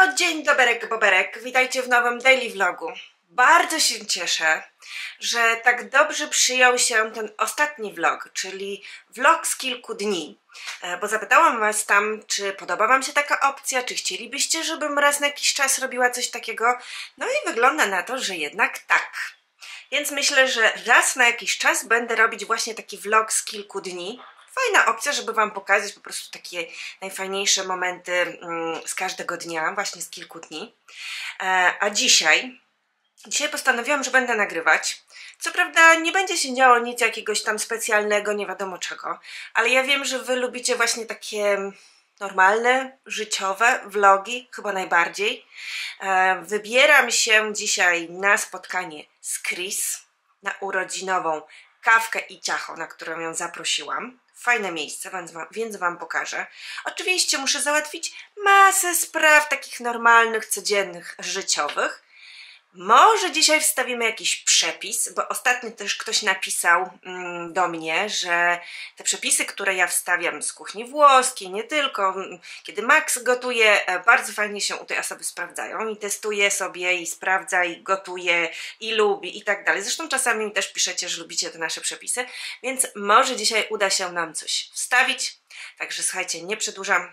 Dzień doberek, boberek. Witajcie w nowym daily vlogu. Bardzo się cieszę, że tak dobrze przyjął się ten ostatni vlog, czyli vlog z kilku dni. Bo zapytałam was tam, czy podoba wam się taka opcja, czy chcielibyście, żebym raz na jakiś czas robiła coś takiego. No i wygląda na to, że jednak tak. Więc myślę, że raz na jakiś czas będę robić właśnie taki vlog z kilku dni. Fajna opcja, żeby wam pokazać po prostu takie najfajniejsze momenty z każdego dnia, właśnie z kilku dni. A dzisiaj postanowiłam, że będę nagrywać. Co prawda nie będzie się działo nic jakiegoś tam specjalnego, nie wiadomo czego, ale ja wiem, że wy lubicie właśnie takie normalne, życiowe vlogi, chyba najbardziej. Wybieram się dzisiaj na spotkanie z Chris, na urodzinową kawkę i ciacho, na którą ją zaprosiłam. Fajne miejsce, więc wam pokażę. Oczywiście muszę załatwić masę spraw takich normalnych, codziennych, życiowych. Może dzisiaj wstawimy jakiś przepis, bo ostatnio też ktoś napisał do mnie, że te przepisy, które ja wstawiam z kuchni włoskiej, nie tylko, kiedy Max gotuje, bardzo fajnie się u tej osoby sprawdzają i testuje sobie i sprawdza i gotuje i lubi i tak dalej. Zresztą czasami mi też piszecie, że lubicie te nasze przepisy, więc może dzisiaj uda się nam coś wstawić. Także słuchajcie, nie przedłużam,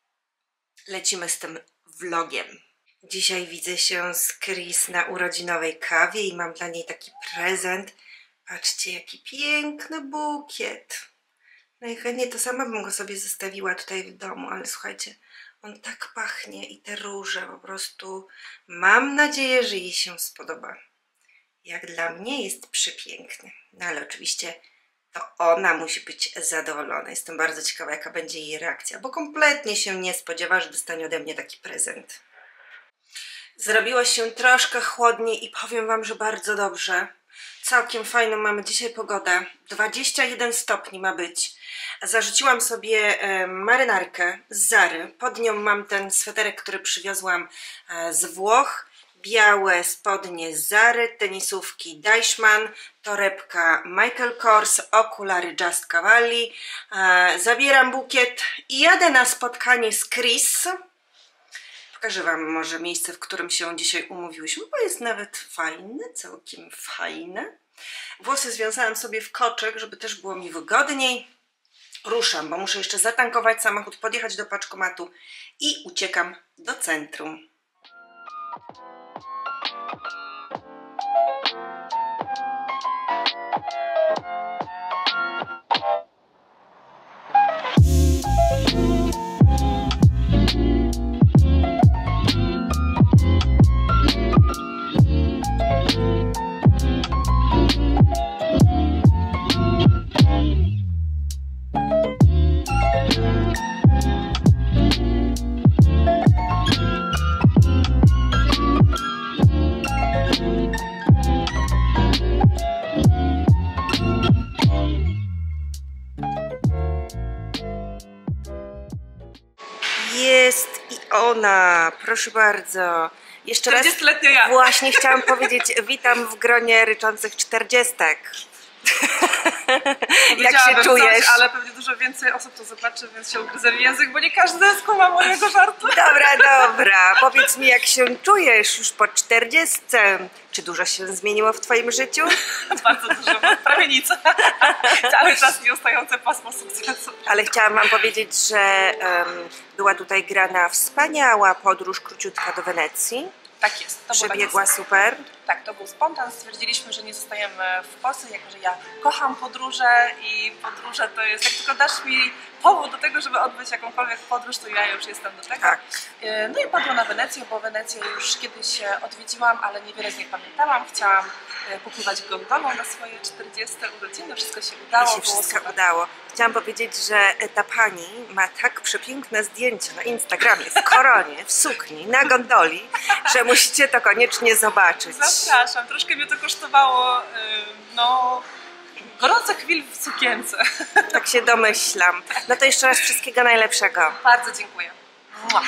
lecimy z tym vlogiem. Dzisiaj widzę się z Chris na urodzinowej kawie i mam dla niej taki prezent. Patrzcie, jaki piękny bukiet. Najchętniej to sama bym go sobie zostawiła tutaj w domu, ale słuchajcie, on tak pachnie i te róże po prostu mam nadzieję, że jej się spodoba. Jak dla mnie jest przepiękny. No ale oczywiście to ona musi być zadowolona. Jestem bardzo ciekawa, jaka będzie jej reakcja, bo kompletnie się nie spodziewa, że dostanie ode mnie taki prezent. Zrobiło się troszkę chłodniej i powiem wam, że bardzo dobrze. Całkiem fajną mamy dzisiaj pogodę. 21 stopni ma być. Zarzuciłam sobie marynarkę z Zary. Pod nią mam ten sweterek, który przywiozłam z Włoch. Białe spodnie z Zary, tenisówki Deichmann, torebka Michael Kors, okulary Just Cavalli. Zabieram bukiet i jadę na spotkanie z Chris. Pokażę wam może miejsce, w którym się dzisiaj umówiłyśmy, bo jest nawet fajne, całkiem fajne. Włosy związałam sobie w koczek, żeby też było mi wygodniej. Ruszam, bo muszę jeszcze zatankować samochód, podjechać do paczkomatu i uciekam do centrum. Jest i ona, proszę bardzo. Jeszcze raz ja. Właśnie chciałam powiedzieć, witam w gronie ryczących 40-tek. Jak się czujesz? Coś, ale pewnie dużo więcej osób to zobaczy, więc się ugryzę w język, bo nie każdy skuma mojego żartu. Dobra. Powiedz mi, jak się czujesz już po 40. Czy dużo się zmieniło w twoim życiu? Bardzo dużo, prawie nic. Cały czas nieustające pasmo sukcesu. Ale chciałam wam powiedzieć, że była tutaj grana wspaniała podróż króciutka do Wenecji. Tak jest. To przebiegła super. Tak, to był spontan. Stwierdziliśmy, że nie zostajemy w Polsce, jako że ja kocham podróże i podróże to jest, jak tylko dasz mi powód do tego, żeby odbyć jakąkolwiek podróż, to ja już jestem do tego. Tak. No i padło na Wenecję, bo Wenecję już kiedyś odwiedziłam, ale niewiele z niej pamiętałam. Chciałam popływać gondolą na swoje 40 urodziny. Wszystko się udało. I się wszystko udało. Chciałam powiedzieć, że ta pani ma tak przepiękne zdjęcie na Instagramie, w koronie, w sukni, na gondoli, że musicie to koniecznie zobaczyć. Zapraszam. Troszkę mnie to kosztowało, no, gorących chwil w sukience. Tak się domyślam. No to jeszcze raz wszystkiego najlepszego. Bardzo dziękuję. Mua.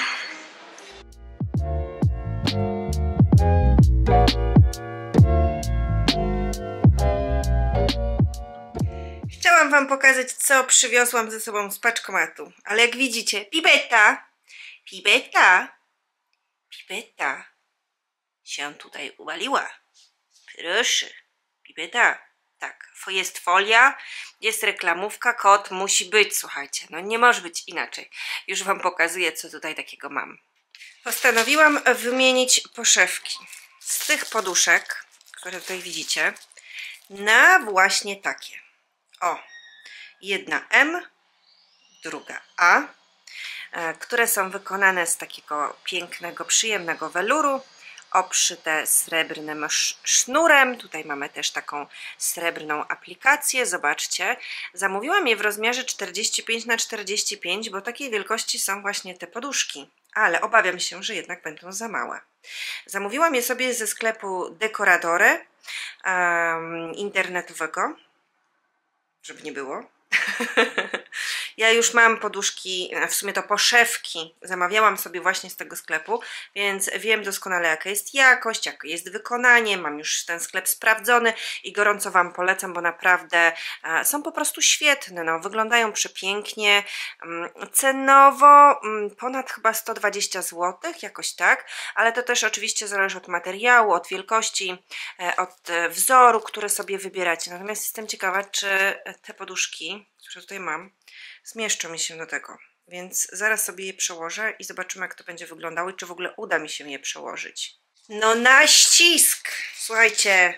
Chciałam wam pokazać, co przywiozłam ze sobą z paczkomatu. Ale jak widzicie, pipeta, pipeta się tutaj uwaliła. Proszę, pipeta. Tak, jest folia, jest reklamówka, kod musi być, słuchajcie. No nie może być inaczej. Już wam pokazuję, co tutaj takiego mam. Postanowiłam wymienić poszewki z tych poduszek, które tutaj widzicie, na właśnie takie. O, jedna M, druga A, które są wykonane z takiego pięknego, przyjemnego weluru, obszyte srebrnym sznurem. Tutaj mamy też taką srebrną aplikację. Zobaczcie, zamówiłam je w rozmiarze 45 na 45, bo takiej wielkości są właśnie te poduszki, ale obawiam się, że jednak będą za małe. Zamówiłam je sobie ze sklepu Decoradore internetowego, żeby nie było. Ja już mam poduszki, w sumie to poszewki, zamawiałam sobie właśnie z tego sklepu, więc wiem doskonale, jaka jest jakość, jakie jest wykonanie, mam już ten sklep sprawdzony i gorąco wam polecam, bo naprawdę są po prostu świetne, no, wyglądają przepięknie, cenowo ponad chyba 120 zł, jakoś tak, ale to też oczywiście zależy od materiału, od wielkości, od wzoru, który sobie wybieracie. Natomiast jestem ciekawa, czy te poduszki, które tutaj mam, zmieszczą mi się do tego, więc zaraz sobie je przełożę i zobaczymy, jak to będzie wyglądało i czy w ogóle uda mi się je przełożyć. No na ścisk, słuchajcie,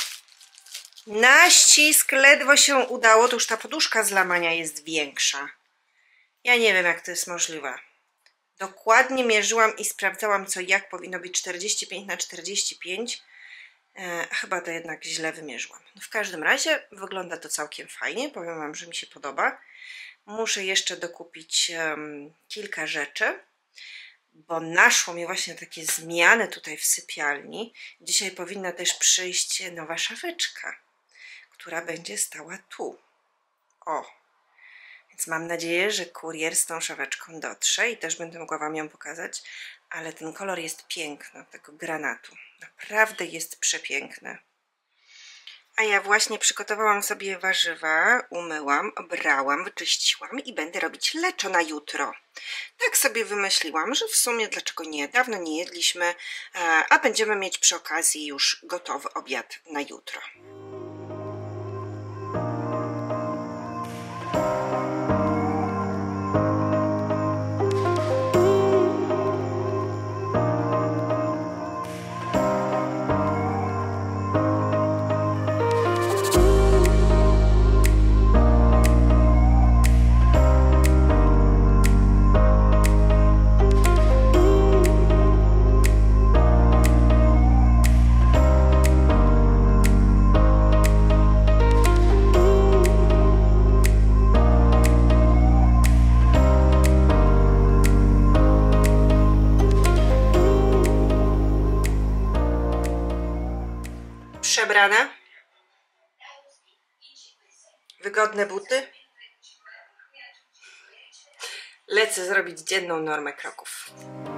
na ścisk ledwo się udało, to już ta poduszka z lamania jest większa. Ja nie wiem, jak to jest możliwe. Dokładnie mierzyłam i sprawdzałam, co jak powinno być 45 na 45. Chyba to jednak źle wymierzyłam. No w każdym razie wygląda to całkiem fajnie, powiem wam, że mi się podoba. Muszę jeszcze dokupić kilka rzeczy, bo naszło mi właśnie takie zmiany tutaj w sypialni. Dzisiaj powinna też przyjść nowa szafeczka, która będzie stała tu. O, więc mam nadzieję, że kurier z tą szafeczką dotrze i też będę mogła wam ją pokazać, ale ten kolor jest piękny, tego granatu. Naprawdę jest przepiękny. A ja właśnie przygotowałam sobie warzywa, umyłam, obrałam, wyczyściłam i będę robić leczo na jutro. Tak sobie wymyśliłam, że w sumie dlaczego nie, dawno nie jedliśmy, a będziemy mieć przy okazji już gotowy obiad na jutro. Przebrane, wygodne buty. Lecę zrobić dzienną normę kroków.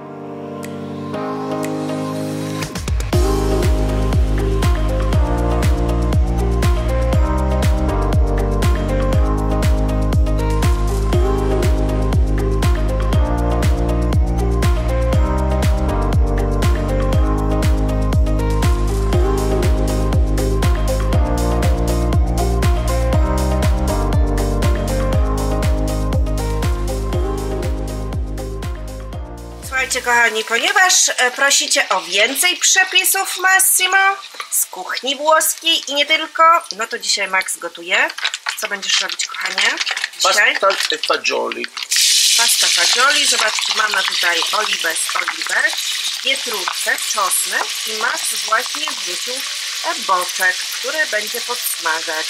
Kochani, ponieważ prosicie o więcej przepisów Massimo z kuchni włoskiej i nie tylko, no to dzisiaj Max gotuje. Co będziesz robić, kochanie? Dzisiaj? Pasta e fagioli. Pasta fagioli. Zobaczcie, mamy tutaj oliwę z oliwek, pietruszkę, czosnek i Max właśnie wrzucił boczek, który będzie podsmażać.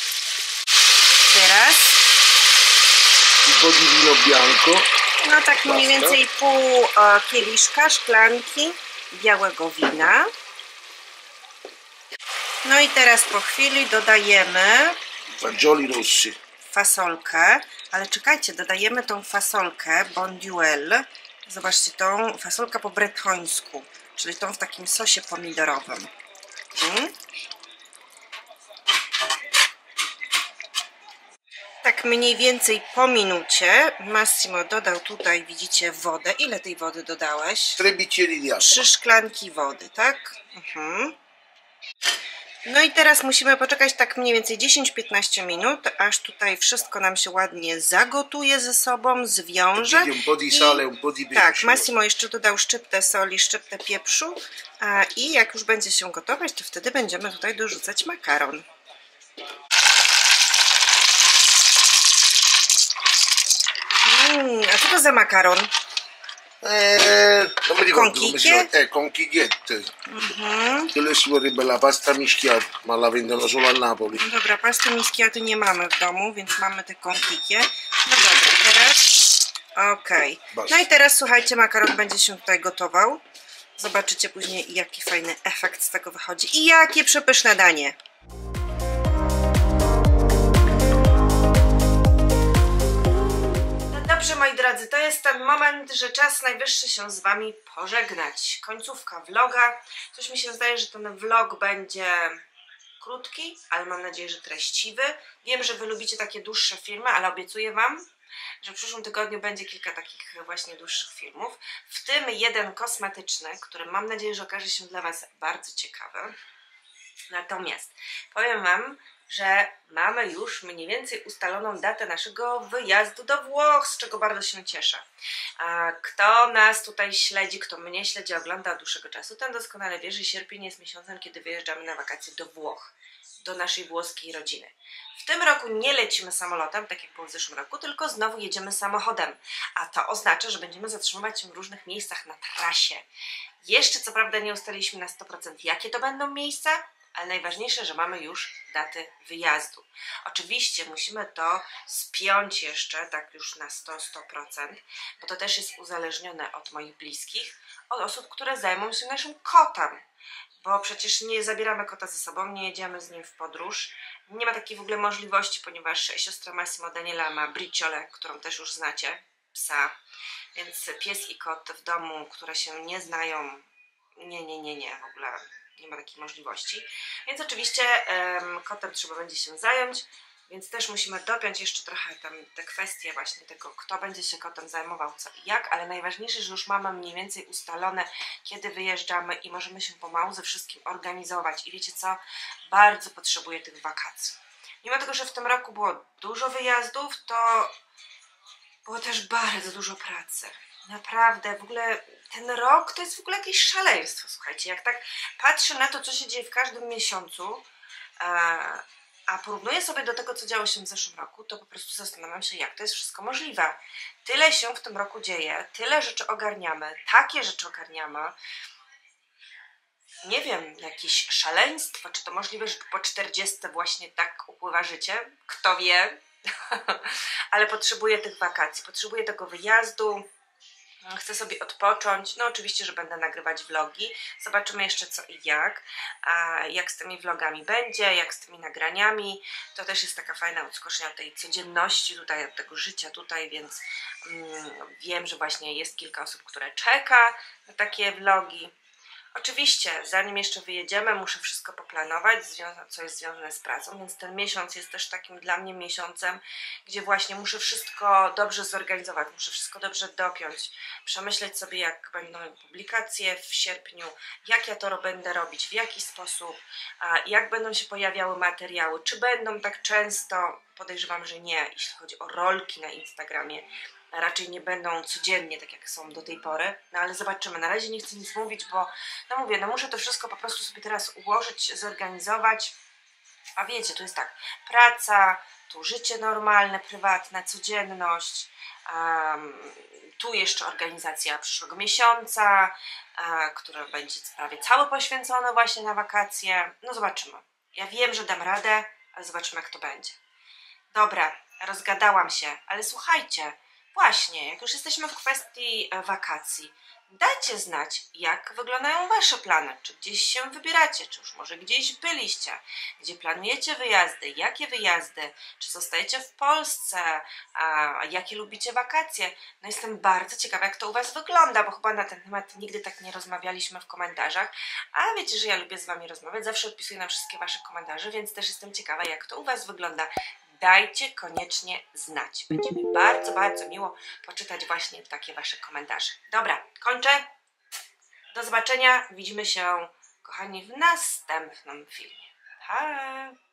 Teraz Un po di vino bianco. no tak mniej więcej pół kieliszka, szklanki białego wina. No i teraz po chwili dodajemy Fagioli rossi. fasolkę, ale czekajcie, dodajemy tą fasolkę bonduelle. Zobaczcie, tą fasolkę po bretońsku, czyli tą w takim sosie pomidorowym. Tak tak mniej więcej po minucie Massimo dodał tutaj, widzicie, wodę. Ile tej wody dodałeś? 3 bicchieri di acqua. 3 szklanki wody, tak? No i teraz musimy poczekać tak mniej więcej 10-15 minut, aż tutaj wszystko nam się ładnie zagotuje ze sobą, zwiąże. Un po' di sale, un po' di pepe. Tak, Massimo jeszcze dodał szczyptę soli, szczyptę pieprzu i jak już będzie się gotować, to wtedy będziemy tutaj dorzucać makaron. A co to za makaron? Non mi ricordo come si Conchiglie? chiama. Conchigliette. Quello si vorrebbe la pasta mischiata, ma la vendono solo a Napoli. No dobra, pasty miskiaty nie mamy w domu, więc mamy te konfikie. No dobra, teraz... Okej. No i teraz słuchajcie, makaron będzie się tutaj gotował. Zobaczycie później, jaki fajny efekt z tego wychodzi i jakie przepyszne danie. Dobrze, moi drodzy, to jest ten moment, że czas najwyższy się z Wami pożegnać. Końcówka vloga. Coś mi się zdaje, że ten vlog będzie krótki, ale mam nadzieję, że treściwy. Wiem, że Wy lubicie takie dłuższe filmy, ale obiecuję Wam, że w przyszłym tygodniu będzie kilka takich właśnie dłuższych filmów. W tym jeden kosmetyczny, który mam nadzieję, że okaże się dla Was bardzo ciekawy. Natomiast powiem Wam, że mamy już mniej więcej ustaloną datę naszego wyjazdu do Włoch, z czego bardzo się cieszę. Kto nas tutaj śledzi, kto mnie śledzi, ogląda od dłuższego czasu, ten doskonale wie, że sierpień jest miesiącem, kiedy wyjeżdżamy na wakacje do Włoch, do naszej włoskiej rodziny. W tym roku nie lecimy samolotem, tak jak było w zeszłym roku, tylko znowu jedziemy samochodem, a to oznacza, że będziemy zatrzymywać się w różnych miejscach na trasie. Jeszcze co prawda nie ustaliliśmy na 100%, jakie to będą miejsca, ale najważniejsze, że mamy już daty wyjazdu. Oczywiście musimy to spiąć jeszcze, tak już na 100%, bo to też jest uzależnione od moich bliskich, od osób, które zajmą się naszym kotem. Bo przecież nie zabieramy kota ze sobą, nie jedziemy z nim w podróż. Nie ma takiej w ogóle możliwości, ponieważ siostra Massimo Daniela ma Briciole, którą też już znacie, psa. Więc pies i kot w domu, które się nie znają, nie, w ogóle nie ma takiej możliwości. Więc oczywiście kotem trzeba będzie się zająć, więc też musimy dopiąć jeszcze trochę tam te kwestie właśnie tego, kto będzie się kotem zajmował, co i jak, ale najważniejsze, że już mamy mniej więcej ustalone, kiedy wyjeżdżamy i możemy się pomału ze wszystkim organizować. I wiecie co? Bardzo potrzebuję tych wakacji. Mimo tego, że w tym roku było dużo wyjazdów, to było też bardzo dużo pracy. Naprawdę, w ogóle ten rok to jest w ogóle jakieś szaleństwo, słuchajcie. Jak tak patrzę na to, co się dzieje w każdym miesiącu, a porównuję sobie do tego, co działo się w zeszłym roku, to po prostu zastanawiam się, jak to jest wszystko możliwe. Tyle się w tym roku dzieje, tyle rzeczy ogarniamy, takie rzeczy ogarniamy. Nie wiem, jakieś szaleństwo, czy to możliwe, że po 40 właśnie tak upływa życie? Kto wie? Ale potrzebuję tych wakacji, potrzebuję tego wyjazdu. Chcę sobie odpocząć. No oczywiście, że będę nagrywać vlogi. Zobaczymy jeszcze co i jak z tymi vlogami będzie, jak z tymi nagraniami. To też jest taka fajna odskocznia od tej codzienności tutaj, od tego życia tutaj, więc wiem, że właśnie jest kilka osób, które czeka na takie vlogi. Oczywiście, zanim jeszcze wyjedziemy, muszę wszystko poplanować, co jest związane z pracą, więc ten miesiąc jest też takim dla mnie miesiącem, gdzie właśnie muszę wszystko dobrze zorganizować, muszę wszystko dobrze dopiąć, przemyśleć sobie, jak będą publikacje w sierpniu, jak ja to będę robić, w jaki sposób, jak będą się pojawiały materiały, czy będą tak często, podejrzewam, że nie, jeśli chodzi o rolki na Instagramie, raczej nie będą codziennie, tak jak są do tej pory, no ale zobaczymy. Na razie nie chcę nic mówić, bo no mówię, no muszę to wszystko po prostu sobie teraz ułożyć, zorganizować. A wiecie, to jest tak, praca, tu życie normalne, prywatne, codzienność, tu jeszcze organizacja przyszłego miesiąca, która będzie prawie cały poświęcony właśnie na wakacje. No zobaczymy. Ja wiem, że dam radę, ale zobaczymy, jak to będzie. Dobra, rozgadałam się, ale słuchajcie, właśnie, jak już jesteśmy w kwestii wakacji, dajcie znać, jak wyglądają Wasze plany, czy gdzieś się wybieracie, czy już może gdzieś byliście, gdzie planujecie wyjazdy, jakie wyjazdy, czy zostajecie w Polsce, a jakie lubicie wakacje. No jestem bardzo ciekawa, jak to u Was wygląda, bo chyba na ten temat nigdy tak nie rozmawialiśmy w komentarzach, a wiecie, że ja lubię z Wami rozmawiać, zawsze odpisuję na wszystkie Wasze komentarze, więc też jestem ciekawa, jak to u Was wygląda. dajcie koniecznie znać. Będzie mi bardzo, bardzo miło poczytać właśnie takie Wasze komentarze. Dobra, kończę. Do zobaczenia. Widzimy się, kochani, w następnym filmie. Pa!